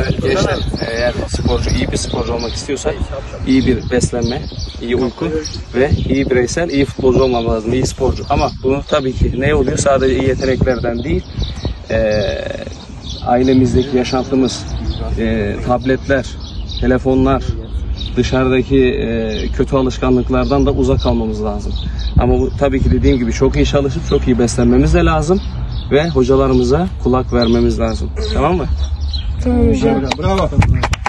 Evet gençler, eğer iyi bir sporcu olmak istiyorsak iyi bir beslenme, iyi uyku ve iyi bireysel, iyi futbolcu olmamız lazım, iyi sporcu. Ama bunu tabii ki ne oluyor? Sadece iyi yeteneklerden değil, ailemizdeki yaşantımız, tabletler, telefonlar, dışarıdaki kötü alışkanlıklardan da uzak kalmamız lazım. Ama bu tabii ki dediğim gibi çok iyi çalışıp çok iyi beslenmemiz de lazım ve hocalarımıza kulak vermemiz lazım. Tamam mı? Tamam hocam. Bravo.